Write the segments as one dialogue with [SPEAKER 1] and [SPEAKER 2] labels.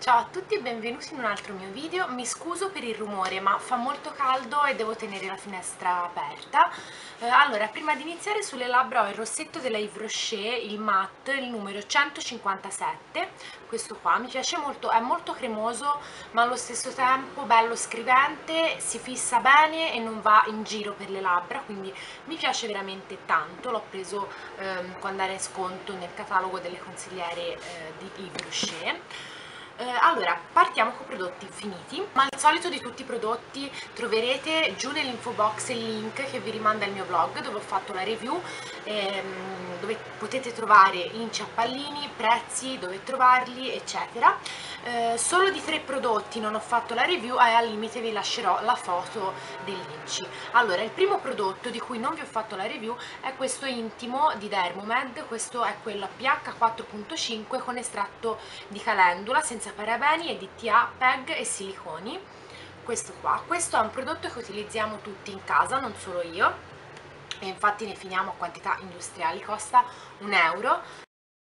[SPEAKER 1] Ciao a tutti e benvenuti in un altro mio video. Mi scuso per il rumore, ma fa molto caldo e devo tenere la finestra aperta. Allora, prima di iniziare, sulle labbra ho il rossetto della Yves Rocher, il matte, il numero 157. Questo qua mi piace molto, è molto cremoso ma allo stesso tempo bello scrivente, si fissa bene e non va in giro per le labbra, quindi mi piace veramente tanto. L'ho preso quando era in sconto nel catalogo delle consigliere di Yves Rocher. Allora, partiamo con prodotti finiti, ma al solito di tutti i prodotti troverete giù nell'info box il link che vi rimanda al mio blog dove ho fatto la review, dove potete trovare inci a pallini, prezzi, dove trovarli, eccetera. Solo di 3 prodotti non ho fatto la review e al limite vi lascerò la foto dell'inci. Allora, il primo prodotto di cui non vi ho fatto la review è questo intimo di Dermomed. Questo è quello a pH 4.5 con estratto di calendula, senza parabeni, EDTA, PEG e siliconi. Questo qua, questo è un prodotto che utilizziamo tutti in casa, non solo io, e infatti ne finiamo a quantità industriali, costa €1.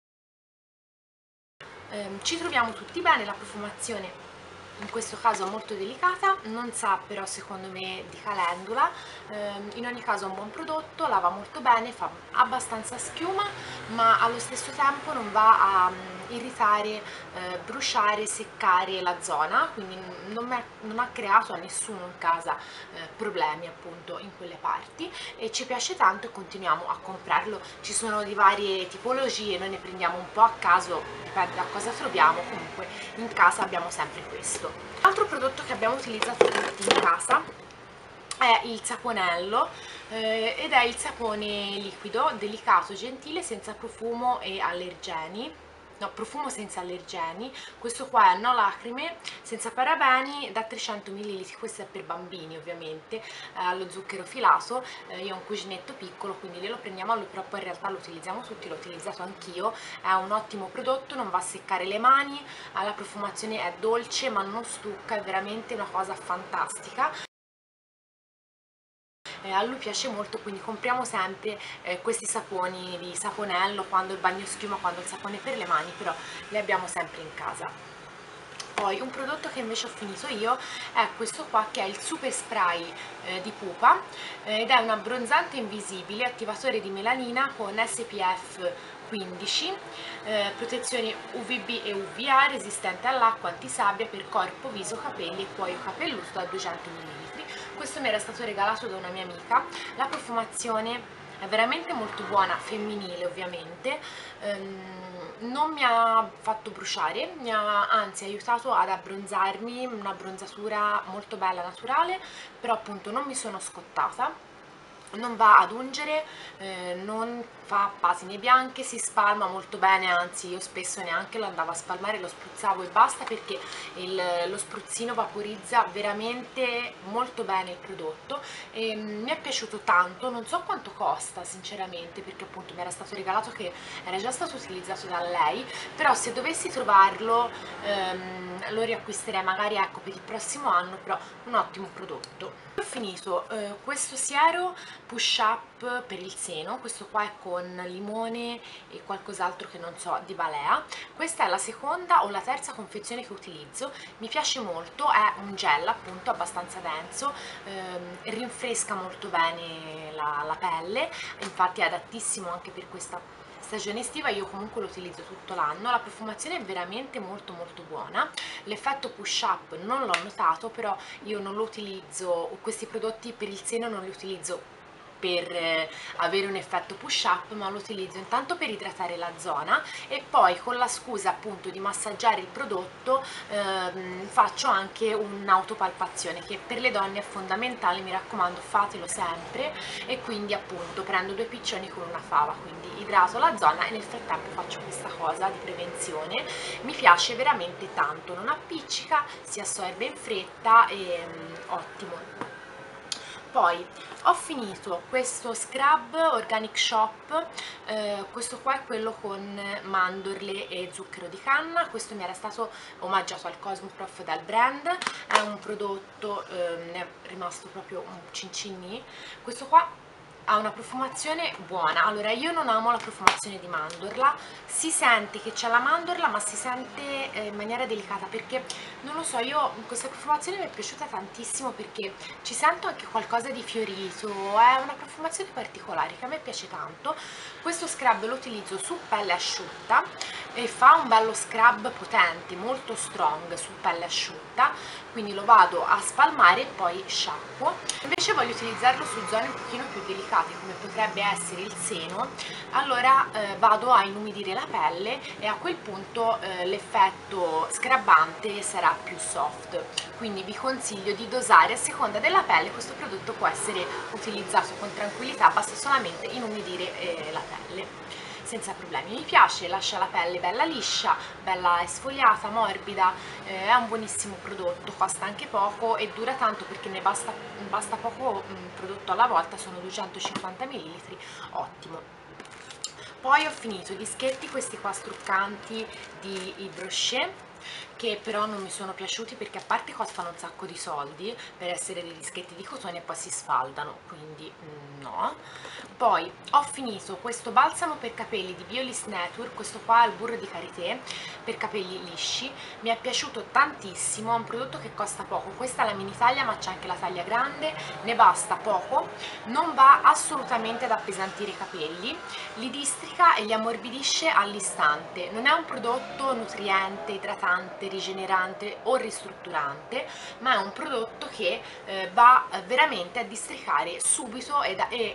[SPEAKER 1] Ci troviamo tutti bene, la profumazione in questo caso è molto delicata, non sa però secondo me di calendula. In ogni caso è un buon prodotto, lava molto bene, fa abbastanza schiuma ma allo stesso tempo non va a irritare, bruciare, seccare la zona, quindi non ha creato a nessuno in casa problemi appunto in quelle parti, e ci piace tanto e continuiamo a comprarlo. Ci sono di varie tipologie, noi ne prendiamo un po' a caso, dipende da cosa troviamo, comunque in casa abbiamo sempre questo. Altro prodotto che abbiamo utilizzato tutti in casa è il saponello, ed è il sapone liquido, delicato, gentile, senza profumo e allergeni. No, profumo senza allergeni. Questo qua è no lacrime, senza parabeni, da 300 ml. Questo è per bambini ovviamente, allo zucchero filato. Io ho un cuginetto piccolo, quindi glielo prendiamo, però poi in realtà lo utilizziamo tutti, l'ho utilizzato anch'io. È un ottimo prodotto, non va a seccare le mani, la profumazione è dolce ma non stucca, è veramente una cosa fantastica. A lui piace molto, quindi compriamo sempre questi saponi di saponello, quando il bagno schiuma, quando il sapone per le mani, però li abbiamo sempre in casa. Poi un prodotto che invece ho finito io è questo qua, che è il super spray di Pupa, ed è un abbronzante invisibile, attivatore di melanina con SPF 15, protezione UVB e UVA, resistente all'acqua, antisabbia per corpo, viso, capelli e cuoio capelluto da 200 ml. Questo mi era stato regalato da una mia amica. La profumazione è veramente molto buona, femminile ovviamente, non mi ha fatto bruciare, mi ha anzi aiutato ad abbronzarmi, un'abbronzatura molto bella, naturale, però appunto non mi sono scottata. Non va ad ungere, non fa pasine bianche, si spalma molto bene, anzi io spesso neanche lo andavo a spalmare, lo spruzzavo e basta, perché lo spruzzino vaporizza veramente molto bene il prodotto, e mi è piaciuto tanto. Non so quanto costa sinceramente, perché appunto mi era stato regalato, che era già stato utilizzato da lei, però se dovessi trovarlo lo riacquisterei magari, ecco, per il prossimo anno, però un ottimo prodotto. Ho finito questo siero push up per il seno. Questo qua è con limone e qualcos'altro che non so, di Balea. Questa è la seconda o la terza confezione che utilizzo, mi piace molto, è un gel appunto abbastanza denso, rinfresca molto bene la pelle, infatti è adattissimo anche per questa stagione estiva. Io comunque lo utilizzo tutto l'anno, la profumazione è veramente molto molto buona. L'effetto push up non l'ho notato, però io non lo utilizzo, questi prodotti per il seno non li utilizzo per avere un effetto push up, ma lo utilizzo intanto per idratare la zona, e poi con la scusa appunto di massaggiare il prodotto faccio anche un'autopalpazione, che per le donne è fondamentale, mi raccomando, fatelo sempre. E quindi appunto prendo 2 piccioni con una fava, quindi idrato la zona e nel frattempo faccio questa cosa di prevenzione. Mi piace veramente tanto, non appiccica, si assorbe in fretta e ottimo. Poi ho finito questo scrub Organic Shop, questo qua è quello con mandorle e zucchero di canna. Questo mi era stato omaggiato al Cosmoprof dal brand, è un prodotto, ne è rimasto proprio un cincinni. Questo qua ha una profumazione buona. Allora, io non amo la profumazione di mandorla, si sente che c'è la mandorla ma si sente in maniera delicata, perché non lo so, io questa profumazione mi è piaciuta tantissimo perché ci sento anche qualcosa di fiorito, è una profumazione particolare che a me piace tanto. Questo scrub lo utilizzo su pelle asciutta e fa un bello scrub potente, molto strong su pelle asciutta, quindi lo vado a spalmare e poi sciacquo. Invece voglio utilizzarlo su zone un pochino più delicate come potrebbe essere il seno, allora vado a inumidire la pelle e a quel punto l'effetto scrubbante sarà più soft, quindi vi consiglio di dosare a seconda della pelle. Questo prodotto può essere utilizzato con tranquillità, basta solamente inumidire la pelle senza problemi. Mi piace, lascia la pelle bella liscia, bella esfoliata, morbida, è un buonissimo prodotto, costa anche poco e dura tanto perché ne basta poco prodotto alla volta, sono 250 ml, ottimo. Poi ho finito i dischetti, questi qua struccanti di Yves Rocher, che però non mi sono piaciuti perché a parte costano un sacco di soldi per essere dei dischetti di cotone e poi si sfaldano, quindi no. Poi ho finito questo balsamo per capelli di Biolis Nature, questo qua al burro di karité per capelli lisci, mi è piaciuto tantissimo, è un prodotto che costa poco, questa è la mini taglia ma c'è anche la taglia grande, ne basta poco, non va assolutamente ad appesantire i capelli, li districa e li ammorbidisce all'istante. Non è un prodotto nutriente, idratante, rigenerante o ristrutturante, ma è un prodotto che va veramente a districare subito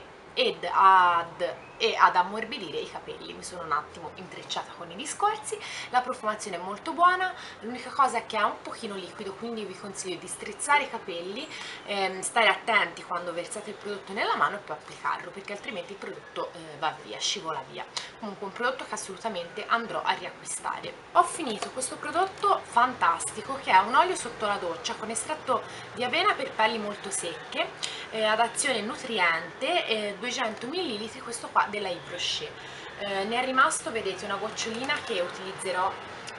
[SPEAKER 1] e ad ammorbidire i capelli. Mi sono un attimo intrecciata con i discorsi. La profumazione è molto buona, l'unica cosa è che è un pochino liquido, quindi vi consiglio di strizzare i capelli, stare attenti quando versate il prodotto nella mano e poi applicarlo, perché altrimenti il prodotto va via, scivola via. Comunque un prodotto che assolutamente andrò a riacquistare. Ho finito questo prodotto fantastico che è un olio sotto la doccia con estratto di avena per pelli molto secche, ad azione nutriente, 200 ml, questo qua della Yves Rocher. Ne è rimasto, vedete, una gocciolina che utilizzerò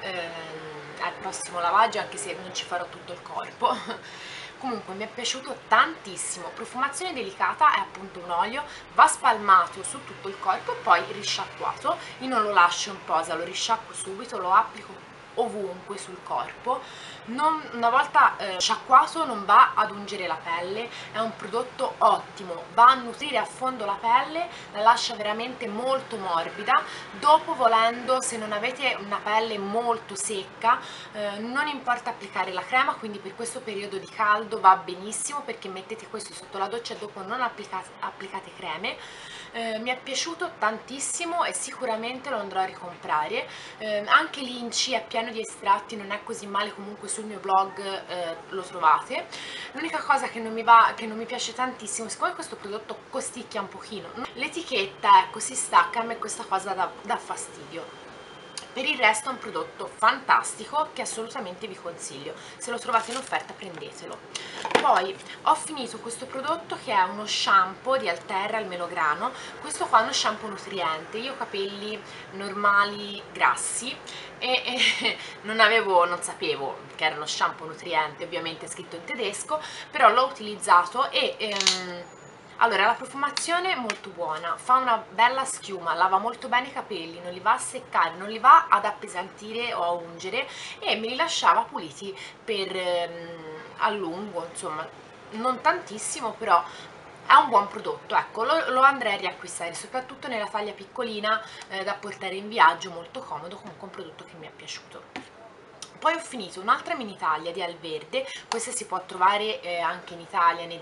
[SPEAKER 1] al prossimo lavaggio, anche se non ci farò tutto il corpo. Comunque mi è piaciuto tantissimo, profumazione delicata, è appunto un olio, va spalmato su tutto il corpo e poi risciacquato. Io non lo lascio in posa, lo risciacquo subito, lo applico ovunque sul corpo. Una volta sciacquato non va ad ungere la pelle, è un prodotto ottimo, va a nutrire a fondo la pelle, la lascia veramente molto morbida. Dopo, volendo, se non avete una pelle molto secca, non importa applicare la crema, quindi per questo periodo di caldo va benissimo perché mettete questo sotto la doccia e dopo non applicate creme. Mi è piaciuto tantissimo e sicuramente lo andrò a ricomprare. Anche l'Inci è pieno di estratti, non è così male, comunque sul mio blog lo trovate. L'unica cosa che non mi piace tantissimo, siccome questo prodotto costicchia un pochino, l'etichetta, ecco, si stacca, a me questa cosa dà fastidio. Per il resto è un prodotto fantastico che assolutamente vi consiglio, se lo trovate in offerta prendetelo. Poi ho finito questo prodotto che è uno shampoo di Alterra al melograno. Questo qua è uno shampoo nutriente, io ho capelli normali grassi e non sapevo che era uno shampoo nutriente, ovviamente è scritto in tedesco, però l'ho utilizzato e allora, la profumazione è molto buona, fa una bella schiuma, lava molto bene i capelli, non li va a seccare, non li va ad appesantire o a ungere e me li lasciava puliti per a lungo, insomma, non tantissimo, però è un buon prodotto, ecco, lo andrei a riacquistare, soprattutto nella taglia piccolina da portare in viaggio, molto comodo, comunque un prodotto che mi è piaciuto. Poi ho finito un'altra mini taglia di Alverde, questa si può trovare anche in Italia, nei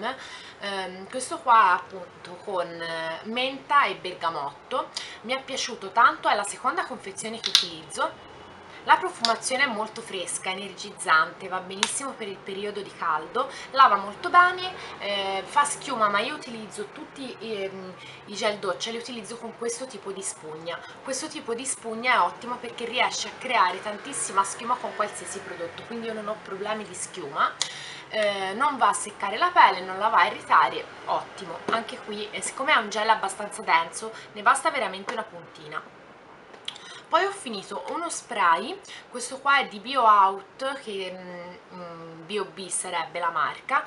[SPEAKER 1] DM, questo qua appunto con menta e bergamotto, mi è piaciuto tanto, è la seconda confezione che utilizzo. La profumazione è molto fresca, energizzante, va benissimo per il periodo di caldo, lava molto bene, fa schiuma, ma io utilizzo tutti i gel doccia, li utilizzo con questo tipo di spugna. Questo tipo di spugna è ottimo perché riesce a creare tantissima schiuma con qualsiasi prodotto, quindi io non ho problemi di schiuma. Non va a seccare la pelle, non la va a irritare, ottimo. Anche qui, siccome è un gel abbastanza denso, ne basta veramente una puntina. Poi ho finito uno spray, questo qua è di BioOut, che BioB sarebbe la marca,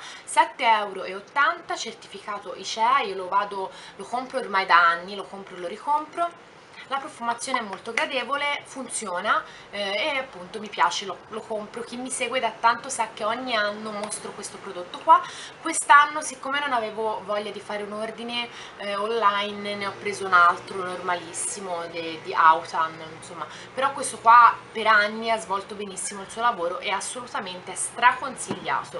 [SPEAKER 1] 7,80 €, certificato ICEA, io lo compro ormai da anni, lo compro e lo ricompro. La profumazione è molto gradevole, funziona e appunto mi piace, lo compro. Chi mi segue da tanto sa che ogni anno mostro questo prodotto qua. Quest'anno, siccome non avevo voglia di fare un ordine online, ne ho preso un altro normalissimo di Autan, insomma. Però questo qua per anni ha svolto benissimo il suo lavoro e assolutamente è straconsigliato.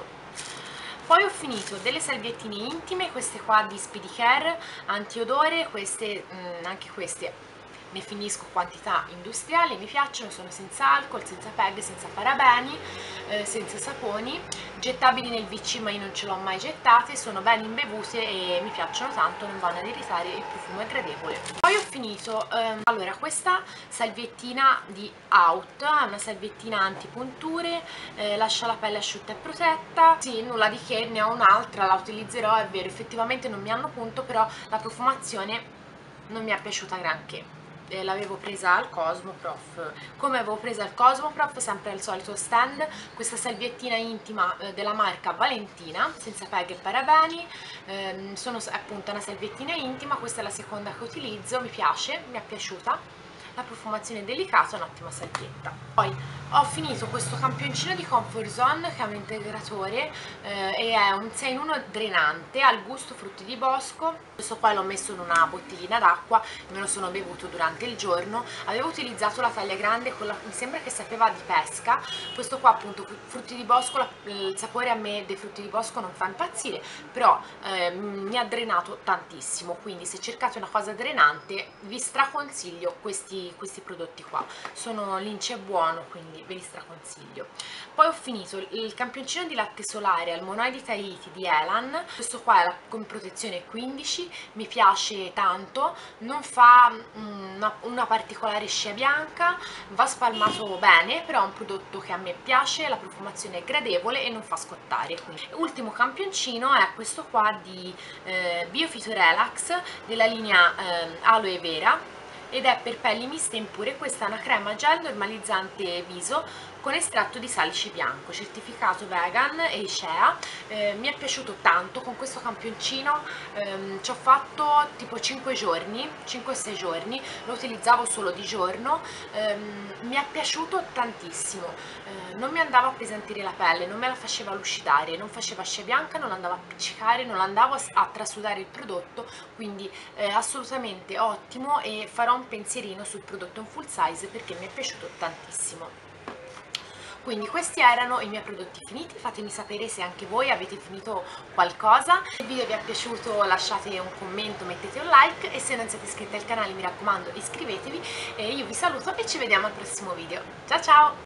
[SPEAKER 1] Poi ho finito delle salviettine intime, queste qua di Speedy Care, antiodore, queste, anche queste ne finisco quantità industriali, mi piacciono, sono senza alcol, senza PEG, senza parabeni, senza saponi, gettabili nel VC ma io non ce l'ho mai gettate, sono ben imbevute e mi piacciono tanto, non vanno ad irritare, il profumo è gradevole. Poi ho finito, allora questa salviettina di Out, una salviettina antipunture, lascia la pelle asciutta e protetta, sì, nulla di che, ne ho un'altra, la utilizzerò, è vero, effettivamente non mi hanno punto, però la profumazione non mi è piaciuta granché. L'avevo presa al Cosmoprof, come avevo presa al Cosmoprof, sempre al solito stand, questa salviettina intima della marca Valentina, senza PEG e parabeni, sono appunto una salviettina intima, questa è la seconda che utilizzo, mi piace, mi è piaciuta, la profumazione è delicata, è un'ottima salvietta. Poi ho finito questo campioncino di Comfort Zone che è un integratore e è un 6 in 1 drenante al gusto frutti di bosco. Questo qua l'ho messo in una bottiglina d'acqua, me lo sono bevuto durante il giorno. Avevo utilizzato la taglia grande, mi sembra che sapeva di pesca. Questo qua appunto frutti di bosco, il sapore a me dei frutti di bosco non fa impazzire, però mi ha drenato tantissimo, quindi se cercate una cosa drenante vi straconsiglio questi prodotti qua. L'Ince è buono, quindi ve li straconsiglio. Poi ho finito il campioncino di latte solare al monoidi Tahiti di Elan, questo qua è con protezione 15, mi piace tanto, non fa una particolare scia bianca, va spalmato bene, però è un prodotto che a me piace, la profumazione è gradevole e non fa scottare. Quindi. Ultimo campioncino è questo qua di Biofito Relax della linea Aloe Vera, ed è per pelli miste e impure. Questa è una crema gel normalizzante viso con estratto di salice bianco, certificato vegan e ICEA. Mi è piaciuto tanto, con questo campioncino ci ho fatto tipo 5 giorni, 5-6 giorni, lo utilizzavo solo di giorno, mi è piaciuto tantissimo, non mi andava a appesantire la pelle, non me la faceva lucidare, non faceva scia bianca, non andava a appiccicare, non andavo a trasudare il prodotto, quindi assolutamente ottimo, e farò un pensierino sul prodotto in full size perché mi è piaciuto tantissimo. Quindi questi erano i miei prodotti finiti, fatemi sapere se anche voi avete finito qualcosa. Se il video vi è piaciuto lasciate un commento, mettete un like e se non siete iscritti al canale mi raccomando iscrivetevi. E io vi saluto e ci vediamo al prossimo video. Ciao ciao!